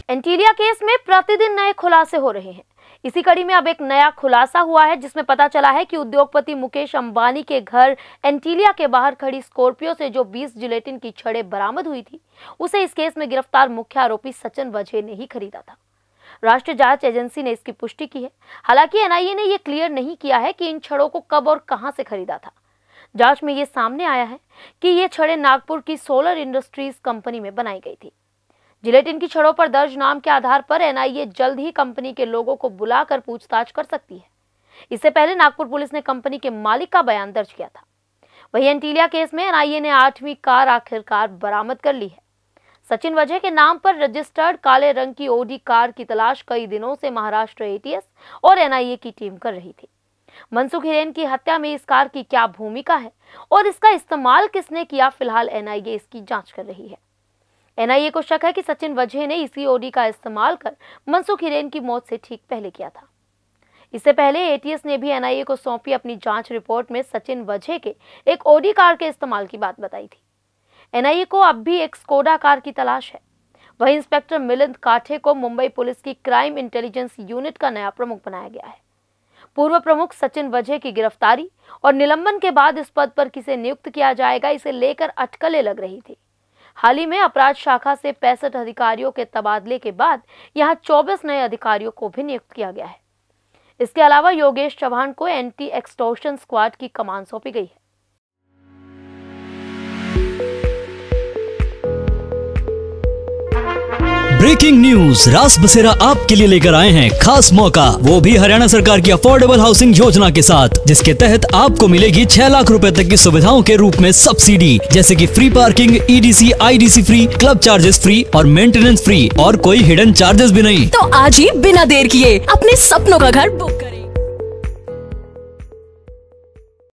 Antilia case में प्रतिदिन नए खुलासे हो रहे हैं। इसी कड़ी में अब एक नया खुलासा हुआ है, जिसमें पता चला है कि उद्योगपति मुकेश अंबानी के घर एंटीलिया के बाहर खड़ी स्कॉर्पियो से जो 20 जिलेटिन की छड़ें बरामद हुई थी, उसे इस केस में गिरफ्तार मुख्य आरोपी सचिन वझे ने ही खरीदा था। राष्ट्रीय जांच एजेंसी ने इसकी पुष्टि की है। हालांकि एनआईए ने यह क्लियर नहीं किया है कि इन छड़ों को कब और कहां से खरीदा था। जांच में यह सामने आया है कि ये छड़ें नागपुर की सोलर इंडस्ट्रीज कंपनी में बनाई गई थी। जिलेटिन की छड़ों पर दर्ज नाम के आधार पर एनआईए जल्द ही कंपनी के लोगों को बुलाकर पूछताछ कर सकती है। इससे पहले नागपुर पुलिस ने कंपनी के मालिक का बयान दर्ज किया था। वहीं एंटीलिया केस में एनआईए ने 8वीं कार आखिरकार बरामद कर ली है। सचिन वझे के नाम पर रजिस्टर्ड काले रंग की ओडी कार की तलाश कई दिनों से महाराष्ट्र एटीएस और एनआईए की टीम कर रही थी। मनसुख हिरेन की हत्या में इस कार की क्या भूमिका है और इसका इस्तेमाल किसने किया, फिलहाल एनआईए इसकी जांच कर रही है। एनआईए को शक है कि सचिन वझे ने इसी ओडी का इस्तेमाल कर मनसुख हिरेन की मौत से ठीक पहले किया था। इससे पहले एटीएस ने भी एनआईए को सौंपी अपनी जांच रिपोर्ट में सचिन वझे के एक ओडी कार के इस्तेमाल की बात बताई थी। एनआईए को अब भी एक स्कोडा कार की तलाश है। वहीं इंस्पेक्टर मिलिंद काठे को मुंबई पुलिस की क्राइम इंटेलिजेंस यूनिट का नया प्रमुख बनाया गया है। पूर्व प्रमुख सचिन वझे की गिरफ्तारी और निलंबन के बाद इस पद पर किसे नियुक्त किया जाएगा, इसे लेकर अटकलें लग रही थी। हाल ही में अपराध शाखा से 65 अधिकारियों के तबादले के बाद यहां 24 नए अधिकारियों को भी नियुक्त किया गया है। इसके अलावा योगेश चौहान को एंटी एक्सटॉर्शन स्क्वाड की कमान सौंपी गई है। ब्रेकिंग न्यूज, रास बसेरा आपके लिए लेकर आए हैं खास मौका, वो भी हरियाणा सरकार की अफोर्डेबल हाउसिंग योजना के साथ, जिसके तहत आपको मिलेगी 6 लाख रुपए तक की सुविधाओं के रूप में सब्सिडी, जैसे कि free parking, EDC, IDC free, club charges free और मेंटेनेंस फ्री, और कोई हिडन चार्जेस भी नहीं। तो आज ही बिना देर किए अपने सपनों का घर बुक